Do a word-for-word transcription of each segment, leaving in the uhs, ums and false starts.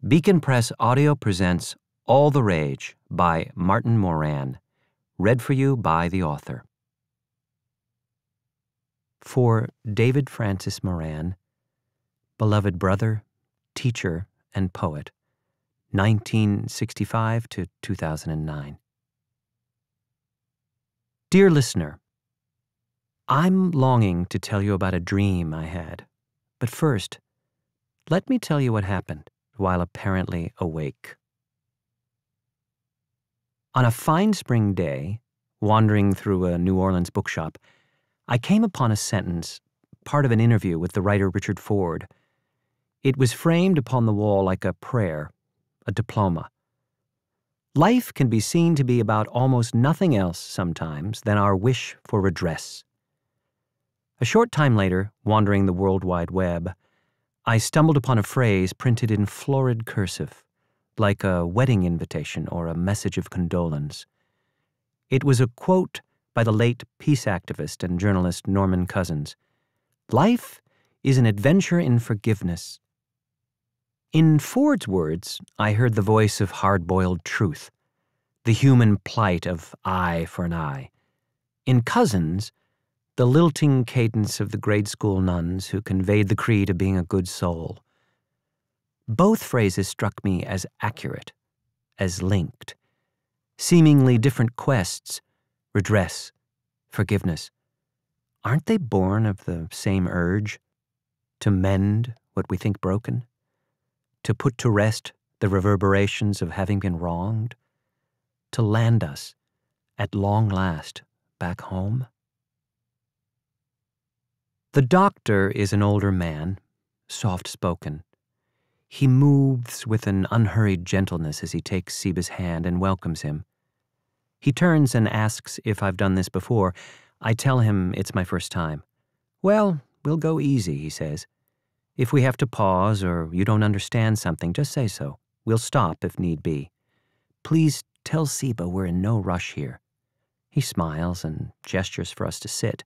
Beacon Press Audio presents All the Rage by Martin Moran, read for you by the author. For David Francis Moran, beloved brother, teacher, and poet, nineteen sixty-five to two thousand nine. Dear listener, I'm longing to tell you about a dream I had, but first, let me tell you what happened while apparently awake. On a fine spring day, wandering through a New Orleans bookshop, I came upon a sentence, part of an interview with the writer Richard Ford. It was framed upon the wall like a prayer, a diploma. Life can be seen to be about almost nothing else sometimes than our wish for redress. A short time later, wandering the World Wide Web, I stumbled upon a phrase printed in florid cursive, like a wedding invitation or a message of condolence. It was a quote by the late peace activist and journalist Norman Cousins. Life is an adventure in forgiveness. In Ford's words, I heard the voice of hard-boiled truth, the human plight of eye for an eye. In Cousins, the lilting cadence of the grade school nuns who conveyed the creed of being a good soul. Both phrases struck me as accurate, as linked. Seemingly different quests, redress, forgiveness. Aren't they born of the same urge? To mend what we think broken? To put to rest the reverberations of having been wronged? To land us, at long last, back home? The doctor is an older man, soft-spoken. He moves with an unhurried gentleness as he takes Seba's hand and welcomes him. He turns and asks if I've done this before. I tell him it's my first time. Well, we'll go easy, he says. If we have to pause or you don't understand something, just say so. We'll stop if need be. Please tell Seba we're in no rush here. He smiles and gestures for us to sit.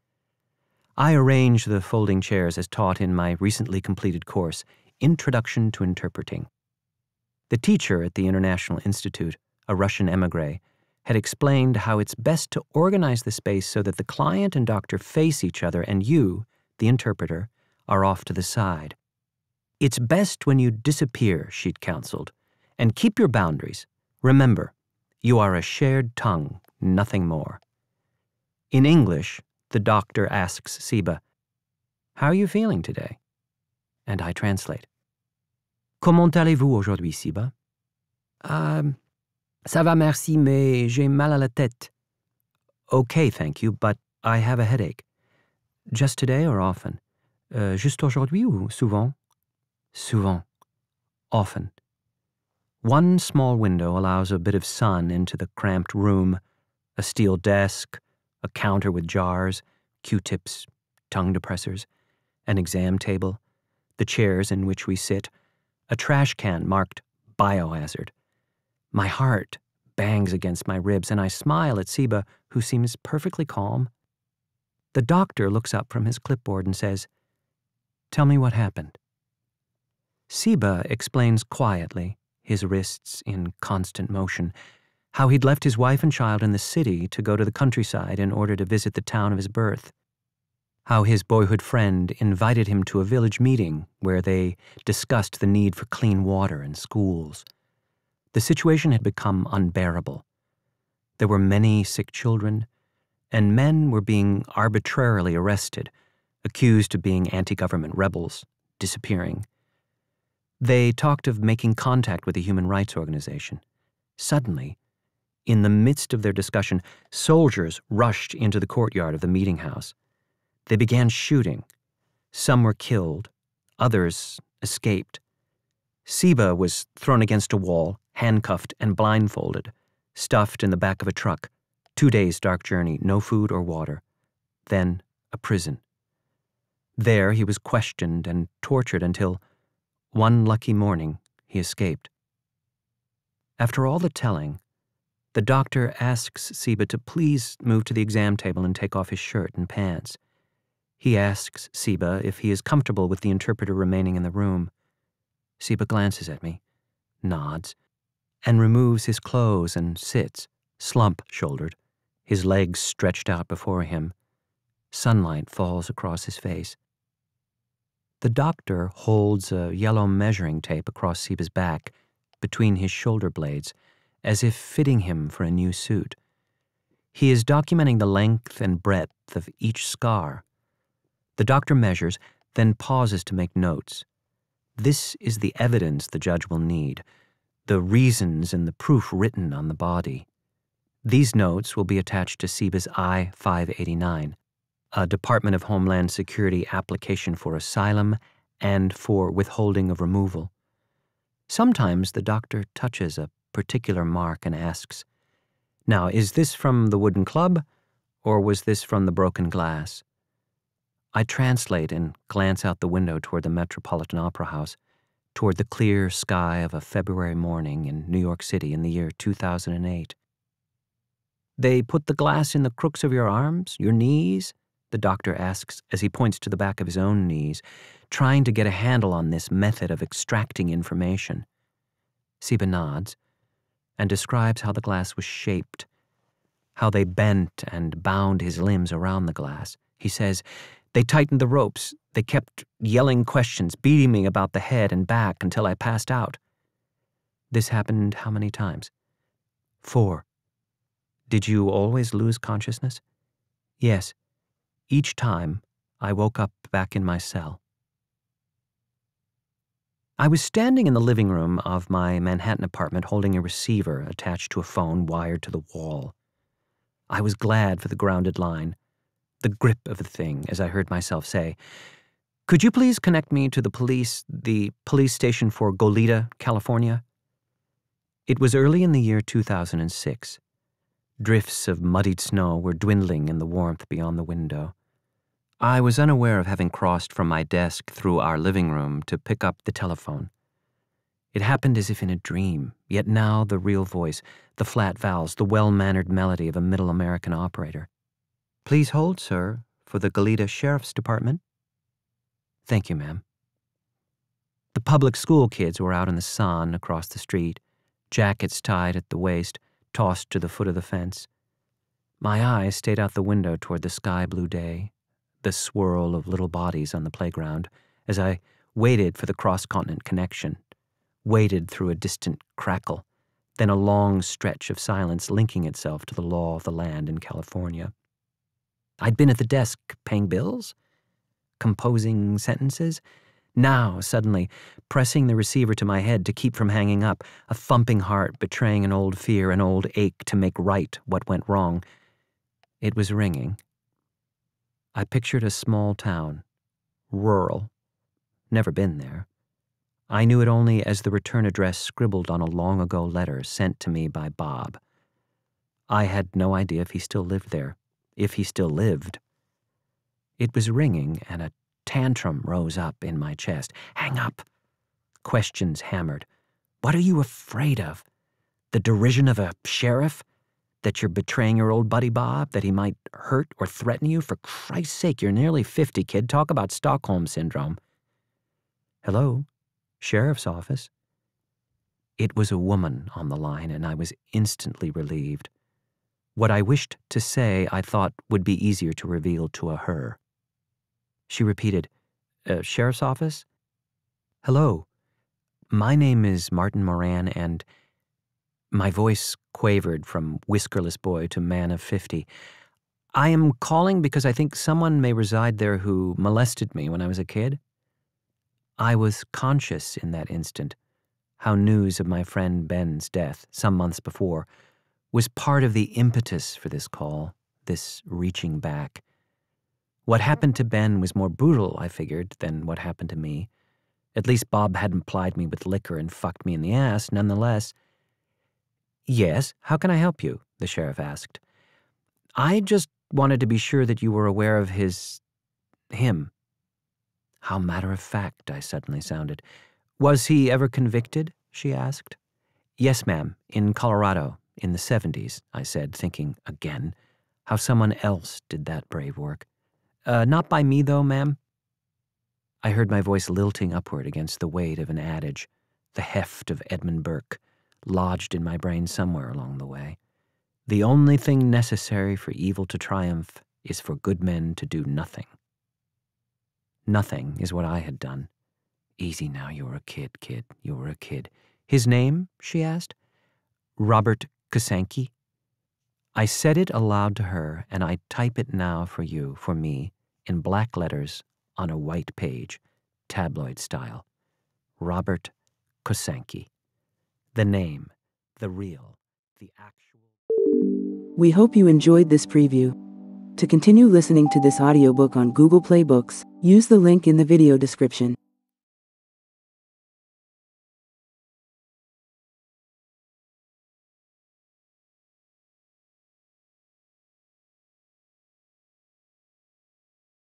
I arrange the folding chairs as taught in my recently completed course, Introduction to Interpreting. The teacher at the International Institute, a Russian émigré, had explained how it's best to organize the space so that the client and doctor face each other and you, the interpreter, are off to the side. It's best when you disappear, she'd counseled, and keep your boundaries. Remember, you are a shared tongue, nothing more. In English, the doctor asks Seba, "How are you feeling today?" And I translate. "Comment allez-vous aujourd'hui, Seba?" Um, ça va merci, mais j'ai mal à la tête. Okay, thank you, but I have a headache. Just today or often? Uh, juste aujourd'hui ou souvent? Souvent. Often. One small window allows a bit of sun into the cramped room, a steel desk, a counter with jars, Q-tips, tongue depressors, an exam table, the chairs in which we sit, a trash can marked biohazard. My heart bangs against my ribs, and I smile at Seba, who seems perfectly calm. The doctor looks up from his clipboard and says, "Tell me what happened." Seba explains quietly, his wrists in constant motion, how he'd left his wife and child in the city to go to the countryside in order to visit the town of his birth. How his boyhood friend invited him to a village meeting where they discussed the need for clean water and schools. The situation had become unbearable. There were many sick children, and men were being arbitrarily arrested, accused of being anti-government rebels, disappearing. They talked of making contact with a human rights organization. Suddenly, in the midst of their discussion, soldiers rushed into the courtyard of the meeting house. They began shooting. Some were killed. Others escaped. Seba was thrown against a wall, handcuffed and blindfolded, stuffed in the back of a truck. Two days' dark journey, no food or water. Then a prison. There he was questioned and tortured until, one lucky morning, he escaped. After all the telling, the doctor asks Seba to please move to the exam table and take off his shirt and pants. He asks Seba if he is comfortable with the interpreter remaining in the room. Seba glances at me, nods, and removes his clothes and sits, slump-shouldered, his legs stretched out before him. Sunlight falls across his face. The doctor holds a yellow measuring tape across Siba's back, between his shoulder blades, as if fitting him for a new suit. He is documenting the length and breadth of each scar. The doctor measures, then pauses to make notes. This is the evidence the judge will need, the reasons and the proof written on the body. These notes will be attached to Siba's I five eighty-nine, a Department of Homeland Security application for asylum and for withholding of removal. Sometimes the doctor touches a particular mark and asks, "Now, is this from the wooden club, or was this from the broken glass?" I translate and glance out the window toward the Metropolitan Opera House, toward the clear sky of a February morning in New York City in the year two thousand eight. "They put the glass in the crooks of your arms, your knees?" the doctor asks as he points to the back of his own knees, trying to get a handle on this method of extracting information. Siba nods and describes how the glass was shaped, how they bent and bound his limbs around the glass. He says, "They tightened the ropes. They kept yelling questions, beating me about the head and back until I passed out." "This happened how many times?" "Four." "Did you always lose consciousness?" "Yes. Each time, I woke up back in my cell." I was standing in the living room of my Manhattan apartment holding a receiver attached to a phone wired to the wall. I was glad for the grounded line, the grip of the thing, as I heard myself say, "Could you please connect me to the police, the police station for Goleta, California?" It was early in the year two thousand six. Drifts of muddied snow were dwindling in the warmth beyond the window. I was unaware of having crossed from my desk through our living room to pick up the telephone. It happened as if in a dream, yet now the real voice, the flat vowels, the well-mannered melody of a middle American operator. "Please hold, sir, for the Goleta Sheriff's Department." "Thank you, ma'am." The public school kids were out in the sun across the street, jackets tied at the waist, tossed to the foot of the fence. My eyes stayed out the window toward the sky-blue day, the swirl of little bodies on the playground, as I waited for the cross-continent connection, waited through a distant crackle, then a long stretch of silence linking itself to the law of the land in California. I'd been at the desk paying bills, composing sentences. Now, suddenly, pressing the receiver to my head to keep from hanging up, a thumping heart betraying an old fear, an old ache to make right what went wrong. It was ringing. I pictured a small town, rural, never been there. I knew it only as the return address scribbled on a long-ago letter sent to me by Bob. I had no idea if he still lived there, if he still lived. It was ringing, and a tantrum rose up in my chest. "Hang up!" Questions hammered. "What are you afraid of? The derision of a sheriff? That you're betraying your old buddy Bob? That he might hurt or threaten you? For Christ's sake, you're nearly fifty, kid. Talk about Stockholm Syndrome." "Hello? Sheriff's office?" It was a woman on the line, and I was instantly relieved. What I wished to say I thought would be easier to reveal to a her. She repeated, uh, "Sheriff's office?" "Hello. My name is Martin Moran, and—" My voice quavered from whiskerless boy to man of fifty. "I am calling because I think someone may reside there who molested me when I was a kid." I was conscious in that instant how news of my friend Ben's death, some months before, was part of the impetus for this call, this reaching back. What happened to Ben was more brutal, I figured, than what happened to me. At least Bob hadn't plied me with liquor and fucked me in the ass, nonetheless. "Yes, how can I help you?" the sheriff asked. "I just wanted to be sure that you were aware of his... him." How matter-of-fact I suddenly sounded. "Was he ever convicted?" she asked. "Yes, ma'am, in Colorado, in the seventies, I said, thinking again how someone else did that brave work. Uh, not by me, though, ma'am." I heard my voice lilting upward against the weight of an adage, the heft of Edmund Burke, lodged in my brain somewhere along the way. The only thing necessary for evil to triumph is for good men to do nothing. Nothing is what I had done. Easy now, you were a kid, kid, you were a kid. His name, she asked? Robert Kusanke? I said it aloud to her, and I type it now for you, for me, in black letters on a white page, tabloid style. Robert Kusanke. The name, the real, the actual. We hope you enjoyed this preview. To continue listening to this audiobook on Google Play Books, use the link in the video description.